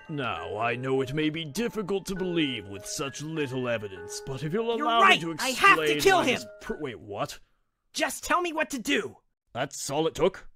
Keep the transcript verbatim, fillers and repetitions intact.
Now, I know it may be difficult to believe with such little evidence, but if you'll You're allow right. me to I explain... have to kill I him. must pr- Wait, what? Just tell me what to do. That's all it took?